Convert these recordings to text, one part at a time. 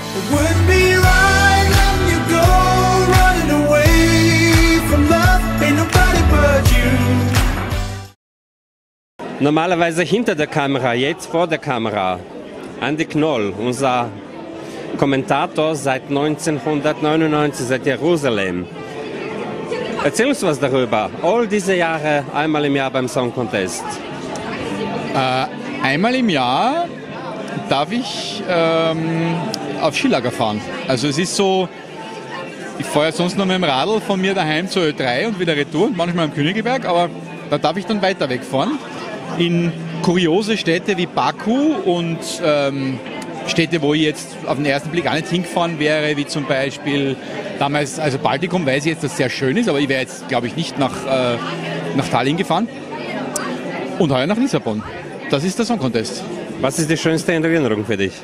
It wouldn't be right letting you go, running away from love. Ain't nobody but you. Normalerweise hinter der Kamera, jetzt vor der Kamera. Andi Knoll, unser Kommentator seit 1999, seit Jerusalem. Erzähl uns was darüber. All diese Jahre, einmal im Jahr beim Song Contest. Einmal im Jahr darf ich auf Skilager fahren. Also es ist so, ich fahre ja sonst noch mit dem Radl von mir daheim zur Ö3 und wieder retour und manchmal am Königelberg, aber da darf ich dann weiter wegfahren. In kuriose Städte wie Baku und Städte, wo ich jetzt auf den ersten Blick auch nicht hingefahren wäre, wie zum Beispiel damals, also Baltikum weiß ich jetzt, dass es sehr schön ist, aber ich wäre jetzt, glaube ich, nicht nach Tallinn gefahren. Und heuer nach Lissabon. Das ist der Song Contest. Was ist die schönste Erinnerung für dich?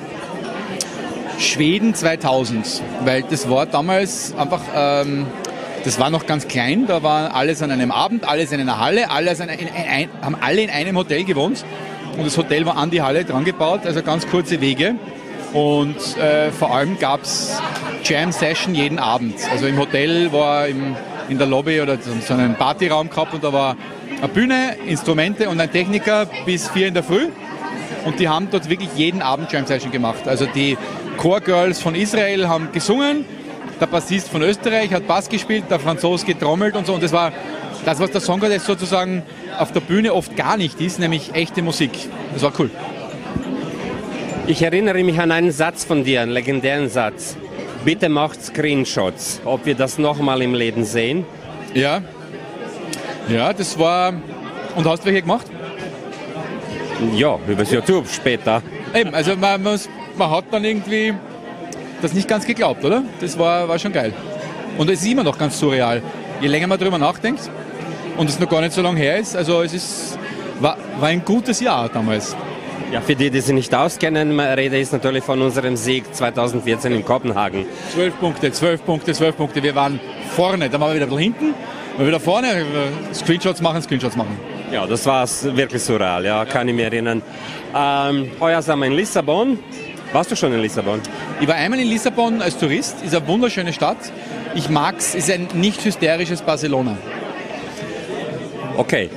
Schweden 2000, weil das war damals einfach, das war noch ganz klein, da war alles an einem Abend, alles in einer Halle, haben alle in einem Hotel gewohnt und das Hotel war an die Halle dran gebaut, also ganz kurze Wege und vor allem gab es Jam-Session jeden Abend. Also im Hotel war in der Lobby oder so einen Partyraum gehabt und da war eine Bühne, Instrumente und ein Techniker bis 4 in der Früh und die haben dort wirklich jeden Abend Jam-Session gemacht. Also die Core Girls von Israel haben gesungen, der Bassist von Österreich hat Bass gespielt, der Franzose getrommelt und so. Und das war das, was der Song Contest sozusagen auf der Bühne oft gar nicht ist, nämlich echte Musik. Das war cool. Ich erinnere mich an einen Satz von dir, einen legendären Satz. Bitte macht Screenshots, ob wir das nochmal im Leben sehen. Ja, das war... Und hast du welche gemacht? Ja, übers YouTube später. Eben, also man hat dann irgendwie das nicht ganz geglaubt, oder? Das war schon geil. Und es ist immer noch ganz surreal. Je länger man darüber nachdenkt und es noch gar nicht so lange her ist, also war ein gutes Jahr damals. Ja, für die sich nicht auskennen, Rede ist natürlich von unserem Sieg 2014 in Kopenhagen. 12 Punkte. Wir waren vorne, dann waren wir wieder ein bisschen hinten, wir wieder vorne, Screenshots machen. Ja, das war wirklich surreal, ja, kann ich mich erinnern. Heuer sind wir in Lissabon. Warst du schon in Lissabon? Ich war einmal in Lissabon als Tourist, ist eine wunderschöne Stadt. Ich mag's, ist ein nicht hysterisches Barcelona. Okay.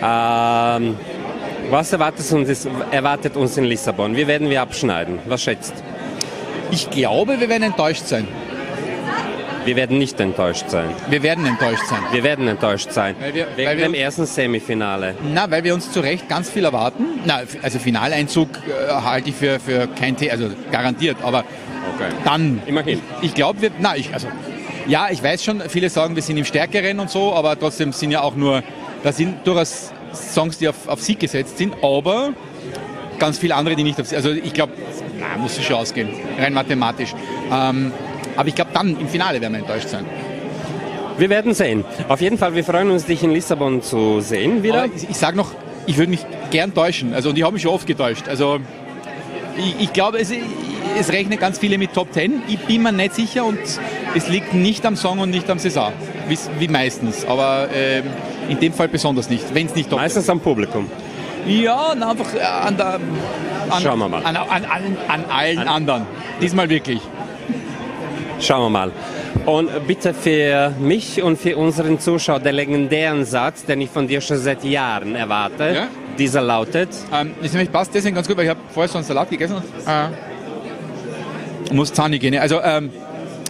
Was erwartet uns in Lissabon? Wie werden wir abschneiden? Was schätzt? Ich glaube, wir werden enttäuscht sein. Wir werden nicht enttäuscht sein. Wir werden enttäuscht sein. Wir werden enttäuscht sein. Wegen dem ersten Semifinale. Na, weil wir uns zu Recht ganz viel erwarten. Na, also Finaleinzug halte ich für kein Thema, also garantiert. Aber okay. Dann. Immerhin. Ich glaube, ja, ich weiß schon, viele sagen, wir sind im Stärkeren und so, aber trotzdem sind ja auch nur, da sind durchaus Songs, die auf Sieg gesetzt sind, aber ganz viele andere, die nicht auf Sieg. Also ich glaube, muss es schon ausgehen, rein mathematisch. Aber ich glaube, dann im Finale werden wir enttäuscht sein. Wir werden sehen. Auf jeden Fall, wir freuen uns, dich in Lissabon zu sehen wieder. Aber ich sage noch, ich würde mich gern täuschen. Also, und ich habe mich schon oft getäuscht. Also ich glaube, es rechnen ganz viele mit Top 10. Ich bin mir nicht sicher und es liegt nicht am Song und nicht am Saison, wie meistens. Aber in dem Fall besonders nicht, wenn es nicht Top 10 ist. Meistens am Publikum. Ja, einfach Schauen wir mal. An allen anderen. Diesmal wirklich. Schauen wir mal. Und bitte für mich und für unseren Zuschauer den legendären Satz, den ich von dir schon seit Jahren erwarte. Ja? Dieser lautet... Das nämlich passt deswegen ganz gut, weil ich habe vorher so einen Salat gegessen und muss Zahnhygiene. Also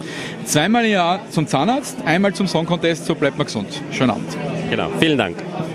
zweimal im Jahr zum Zahnarzt, einmal zum Song Contest, so bleibt man gesund. Schönen Abend. Genau, vielen Dank.